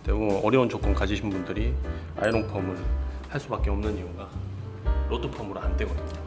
대부분 어려운 조건 가지신 분들이 아이롱 펌을 할 수밖에 없는 이유가 로또 펌으로 안 되거든요.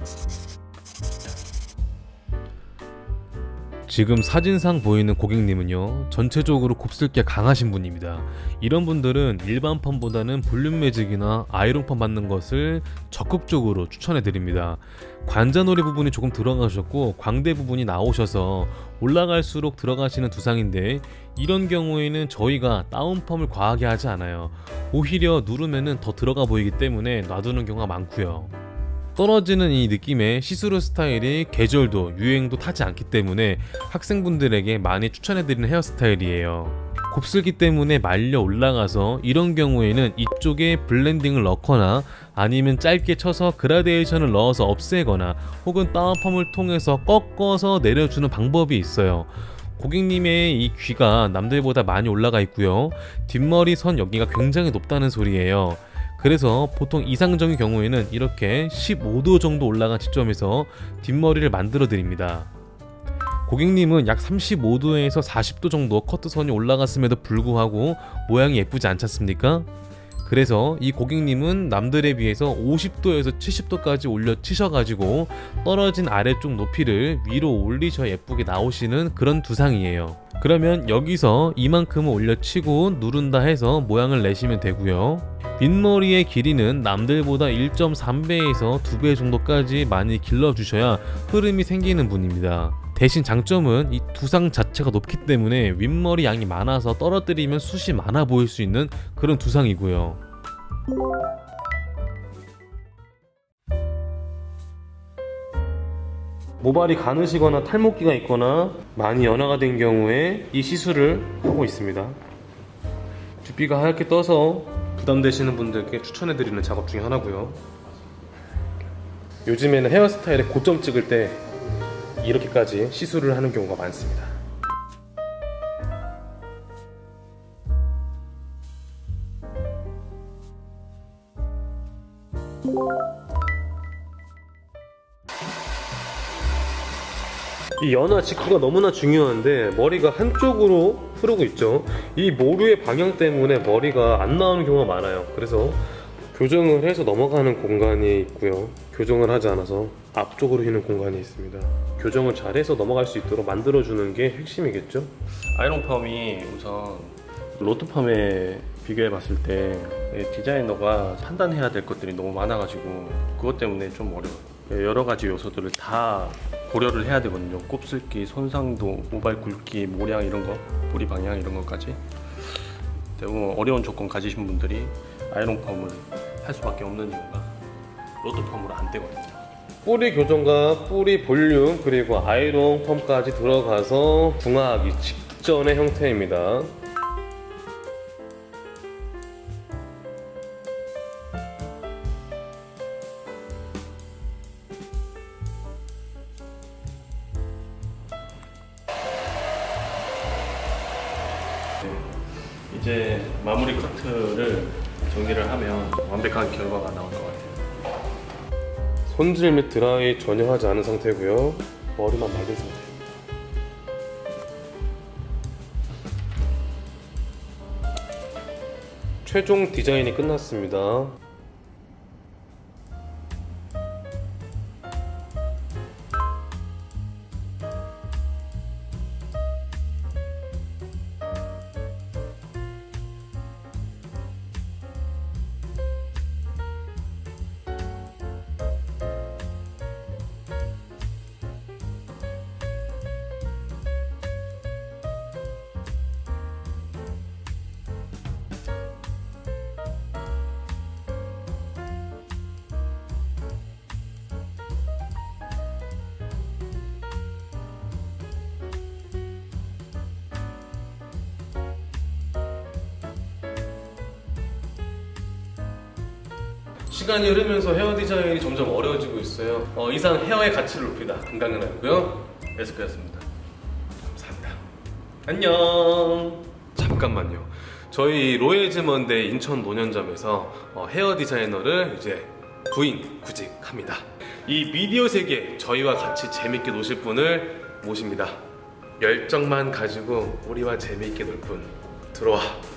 지금 사진상 보이는 고객님은요, 전체적으로 곱슬기가 강하신 분입니다. 이런 분들은 일반 펌보다는 볼륨 매직이나 아이롱 펌 받는 것을 적극적으로 추천해 드립니다. 관자놀이 부분이 조금 들어가셨고 광대 부분이 나오셔서 올라갈수록 들어가시는 두상인데, 이런 경우에는 저희가 다운펌을 과하게 하지 않아요. 오히려 누르면은 더 들어가 보이기 때문에 놔두는 경우가 많고요. 떨어지는 이 느낌의 시스루 스타일이 계절도 유행도 타지 않기 때문에 학생분들에게 많이 추천해드리는 헤어스타일이에요. 곱슬기 때문에 말려 올라가서 이런 경우에는 이쪽에 블렌딩을 넣거나 아니면 짧게 쳐서 그라데이션을 넣어서 없애거나 혹은 다운펌을 통해서 꺾어서 내려주는 방법이 있어요. 고객님의 이 귀가 남들보다 많이 올라가 있고요, 뒷머리 선 여기가 굉장히 높다는 소리예요. 그래서 보통 이상적인 경우에는 이렇게 15도 정도 올라간 지점에서 뒷머리를 만들어 드립니다. 고객님은 약 35도에서 40도 정도 커트선이 올라갔음에도 불구하고 모양이 예쁘지 않지 않습니까? 그래서 이 고객님은 남들에 비해서 50도에서 70도까지 올려 치셔가지고 떨어진 아래쪽 높이를 위로 올리셔야 예쁘게 나오시는 그런 두상이에요. 그러면 여기서 이만큼을 올려치고 누른다 해서 모양을 내시면 되고요. 윗머리의 길이는 남들보다 1.3배에서 2배 정도까지 많이 길러주셔야 흐름이 생기는 분입니다. 대신 장점은 이 두상 자체가 높기 때문에 윗머리 양이 많아서 떨어뜨리면 숱이 많아 보일 수 있는 그런 두상이고요. 모발이 가느시거나 탈모기가 있거나 많이 연화가 된 경우에 이 시술을 하고 있습니다. 뒷비가 하얗게 떠서 부담되시는 분들께 추천해드리는 작업 중에 하나고요. 요즘에는 헤어스타일에 고점 찍을 때 이렇게까지 시술을 하는 경우가 많습니다. 이 연화 직후가 너무나 중요한데 머리가 한쪽으로 흐르고 있죠. 이 모루의 방향 때문에 머리가 안 나오는 경우가 많아요. 그래서 교정을 해서 넘어가는 공간이 있고요, 교정을 하지 않아서 앞쪽으로 휘는 공간이 있습니다. 교정을 잘해서 넘어갈 수 있도록 만들어주는 게 핵심이겠죠. 아이롱 펌이 우선 로또 펌에 비교해 봤을 때 디자이너가 판단해야 될 것들이 너무 많아가지고 그것 때문에 좀 어려워요. 여러 가지 요소들을 다 고려를 해야 되거든요. 곱슬기, 손상도, 모발 굵기, 모량 이런 거, 보리 방향 이런 것까지. 대부분 어려운 조건 가지신 분들이 아이롱 펌을 할 수밖에 없는 이유가 로또 펌으로 안 되거든요. 뿌리 교정과 뿌리 볼륨 그리고 아이롱 펌까지 들어가서 중화하기 직전의 형태입니다. 이제 마무리 커트를 정리를 하면 완벽한 결과가 나올 것 같아요. 손질 및 드라이 전혀 하지 않은 상태고요. 머리만 말린 상태. 최종 디자인이 끝났습니다. 시간이 흐르면서 헤어 디자인이 점점 어려워지고 있어요. 이상 헤어의 가치를 높이다. 금강연아였고요. 에스크였습니다. 감사합니다. 안녕. 잠깐만요. 저희 로에즈먼데 인천 노년점에서 헤어 디자이너를 이제 부인 구직합니다. 이 미디어 세계 저희와 같이 재밌게 노실 분을 모십니다. 열정만 가지고 우리와 재밌게 놀 분 들어와.